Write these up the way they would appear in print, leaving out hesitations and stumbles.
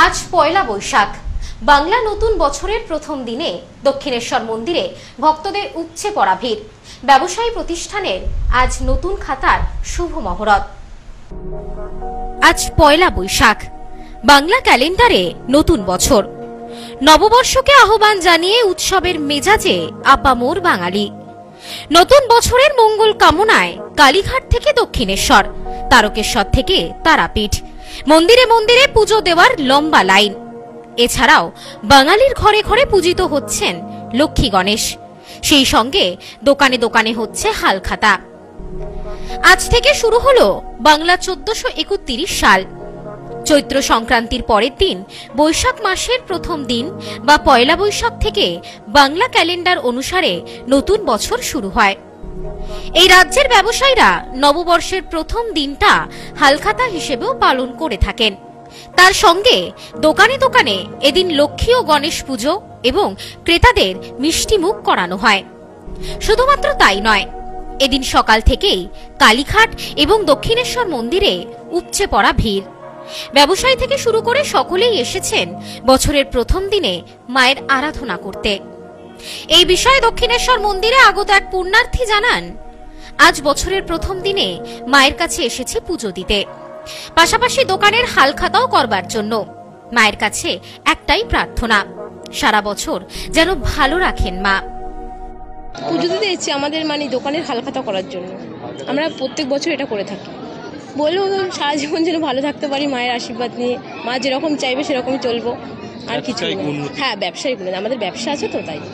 আজ পয়লা বৈশাখ। বাংলা নতুন বছরের প্রথম দিনে দক্ষিণেশ্বর মন্দিরে ভক্তদের উপচে পড়া ভিড়। ব্যবসায়ী প্রতিষ্ঠানের আজ নতুন খাতার শুভ মহরত। আজ পয়লা বৈশাখ, বাংলা ক্যালেন্ডারে নতুন বছর। নববর্ষকে আহ্বান জানিয়ে উৎসবের মেজাজে আপামোর বাঙালি। নতুন বছরের মঙ্গল কামনায় কালীঘাট থেকে দক্ষিণেশ্বর, তারকেশ্বর থেকে তারাপীঠ, মন্দিরে মন্দিরে পুজো দেওয়ার লম্বা লাইন। এছাড়াও বাঙালির ঘরে ঘরে পূজিত হচ্ছেন লক্ষ্মী গণেশ। সেই সঙ্গে দোকানে দোকানে হচ্ছে হালখাতা। আজ থেকে শুরু হলো বাংলা 1431 সাল। চৈত্র সংক্রান্তির পরের দিন বৈশাখ মাসের প্রথম দিন বা পয়লা বৈশাখ থেকে বাংলা ক্যালেন্ডার অনুসারে নতুন বছর শুরু হয়। এই রাজ্যের ব্যবসায়ীরা নববর্ষের প্রথম দিনটা হালখাতা হিসেবেও পালন করে থাকেন। তার সঙ্গে দোকানে দোকানে এদিন লক্ষ্মী ও গণেশ পুজো এবং ক্রেতাদের মিষ্টি মুখ করানো হয়। শুধুমাত্র তাই নয়, এদিন সকাল থেকেই কালীঘাট এবং দক্ষিণেশ্বর মন্দিরে উপচে পড়া ভিড়। ব্যবসায়ী থেকে শুরু করে সকলেই এসেছেন বছরের প্রথম দিনে মায়ের আরাধনা করতে। এই বিষয়ে দক্ষিণেশ্বর মন্দিরে আগত এক পুণ্যার্থী জানান, আজ বছরের প্রথম দিনে মায়ের কাছে এসেছি পুজো দিতে, পাশাপাশি দোকানের হালখাতাও করবার জন্য। মায়ের কাছে একটাই প্রার্থনা, সারা বছর যেন ভালো রাখেন মা। পুজো দিতে এসেছি আমাদের দোকানের হালখাতা করার জন্য। আমরা প্রত্যেক বছর এটা করে থাকি। বলবো সারা জীবন যেন ভালো থাকতে পারি মায়ের আশীর্বাদ নিয়ে। মা যেরকম চাইবে সেরকমই চলবো, আর কিছু না। হ্যাঁ, ব্যবসায়ী গুলো, আমাদের ব্যবসা আছে তো তাই।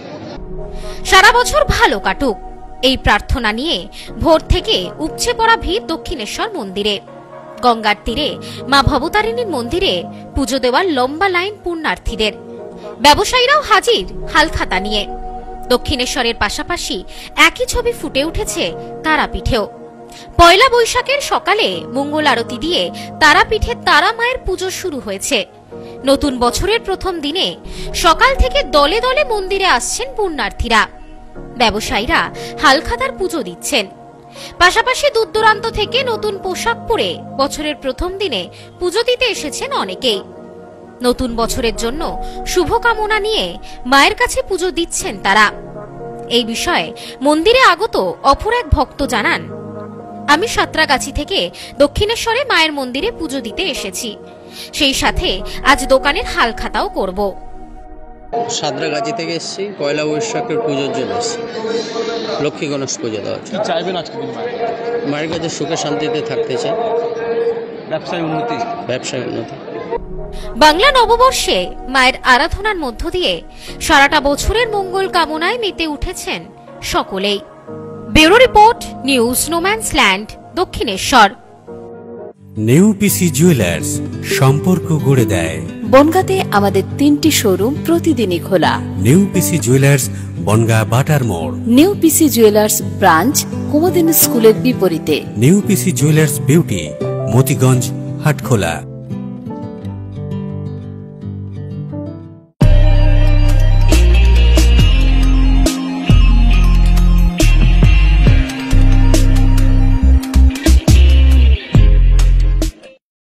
সারা বছর ভালো কাটুক, এই প্রার্থনা নিয়ে ভোর থেকে উপচে পড়া ভিড় দক্ষিণেশ্বর মন্দিরে। গঙ্গার তীরে মা ভবতারিণীর মন্দিরে পুজো দেওয়ার লম্বা লাইন পুণ্যার্থীদের। ব্যবসায়ীরাও হাজির হালখাতা নিয়ে। দক্ষিণেশ্বরের পাশাপাশি একই ছবি ফুটে উঠেছে তারাপীঠেও। পয়লা বৈশাখের সকালে মঙ্গল আরতি দিয়ে তারাপীঠে তারা মায়ের পুজো শুরু হয়েছে। নতুন বছরের প্রথম দিনে সকাল থেকে দলে দলে মন্দিরে আসছেন পুণ্যার্থীরা। ব্যবসায়ীরা হালখাতার পুজো দিচ্ছেন, পাশাপাশি দূর দূরান্ত থেকে নতুন পোশাক পরে বছরের প্রথম দিনে পুজো দিতে এসেছেন অনেকেই। নতুন বছরের জন্য শুভকামনা নিয়ে মায়ের কাছে পুজো দিচ্ছেন তারা। এই বিষয়ে মন্দিরে আগত অপর এক ভক্ত জানান, আমি সাঁতরাগাছি থেকে দক্ষিণেশ্বরে মায়ের মন্দিরে পুজো দিতে এসেছি, সেই সাথে আজ দোকানের হালখাতাও করব। সাঁতরাগাছি থেকে এসেছি, পয়লা বৈশাখের পুজোর জন্য এসেছি, লক্ষ্মী গণেশ পুজো দেওয়ার জন্য। চাইবেন আজকে মায়ের কাছে সুখে শান্তিতে থাকতে চাই, ব্যবসায় উন্নতি। বাংলা নববর্ষে মায়ের আরাধনার মধ্য দিয়ে সারাটা বছরের মঙ্গল কামনায় মেতে উঠেছেন সকলেই। Bureau report, news no man's land, Dakshineswar. নেউপিসি জুয়েলার্স, সম্পর্ক গড়ে দেয়। বনগাঁতে আমাদের 3টি শোরুম প্রতিদিনই খোলা। নেউপিসি জুয়েলার্স, বনগাঁ বাটার মোড়। নেউপিসি জুয়েলার্স ব্রাঞ্চ কুমদিন স্কুলের বিপরীতে। নেউপিসি জুয়েলার্স বিউটি, মতিগঞ্জ, হাটখোলা।